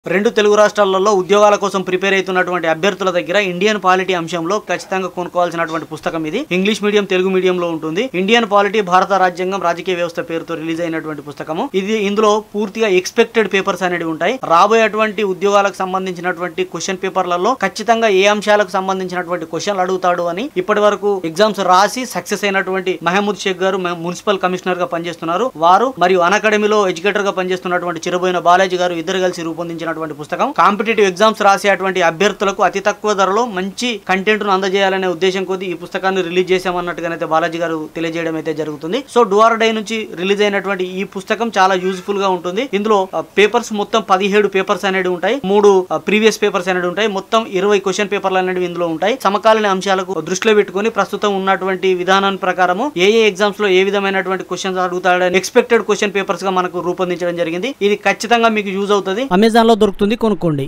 రెండు తెలుగు రాష్ట్రాలలో ఉద్యోగాల కోసం ప్రిపేర్ అవుతున్నటువంటి అభ్యర్థుల దగ్గర ఇండియన్ పాలిటీ అంశంలో ఖచ్చితంగా కొనుక్కోవాల్సినటువంటి పుస్తకం ఇది. ఇంగ్లీష్ మీడియం తెలుగు మీడియంలో ఉంటుంది. ఇండియన్ పాలిటీ భారత రాజ్యాంగం రాజకీయ వ్యవస్థ పేరుతో రిలీజ్ అయినటువంటి పుస్తకము ఇది. ఇందులో పూర్తిగా ఎక్స్పెక్టెడ్ పేపర్స్ అనేవి ఉంటాయి. రాబోయేటువంటి ఉద్యోగాలకు సంబంధించినటువంటి క్వశ్చన్ పేపర్లలో ఖచ్చితంగా ఏ అంశాలకు సంబంధించినటువంటి క్వశ్చన్లు అడుగుతాడు అని ఇప్పటి వరకు ఎగ్జామ్స్ రాసి సక్సెస్ అయినటువంటి మహమూద్ షేక్ గారు మున్సిపల్ కమిషనర్ గా పనిచేస్తున్నారు. వారు మరియు అకాడమీలో ఎడ్యుకేటర్ గా పనిచేస్తున్నటువంటి చిరబోయిన బాలాజీ గారు ఇద్దరు కలిసి రూపొందించిన పుస్తకం. కాంపిటేటివ్ ఎగ్జామ్స్ రాసేటువంటి అభ్యర్థులకు అతి తక్కువ ధరలో మంచి కంటెంట్ ను అందజేయాలనే ఉద్దేశం కొద్ది ఈ పుస్తకాన్ని రిలీజ్ చేశామన్నట్టుగానైతే బాలాజీ గారు తెలియజేయడం అయితే జరుగుతుంది. సో డూ ఆర్ డై నుంచి రిలీజ్ అయినటువంటి ఈ పుస్తకం చాలా యూజ్ఫుల్ గా ఉంటుంది. ఇందులో పేపర్స్ మొత్తం 17 పేపర్స్ అనేవి ఉంటాయి. 3 ప్రీవియస్ పేపర్స్ అనేవి ఉంటాయి. మొత్తం 20 క్వశ్చన్ పేపర్లు అనేవి ఇందులో ఉంటాయి. సమకాలీన అంశాలకు దృష్టిలో పెట్టుకుని ప్రస్తుతం ఉన్నటువంటి విధానం ప్రకారం ఏ ఎగ్జామ్స్ లో ఏ విధమైనటువంటి క్వశ్చన్స్ అడుగుతాడని ఎక్స్పెక్టెడ్ క్వశ్చన్ పేపర్స్ గా మనకు రూపొందించడం జరిగింది. ఇది ఖచ్చితంగా మీకు యూజ్ అవుతుంది. అమెజాన్ లో దొరుకుతుంది, కొనుక్కోండి.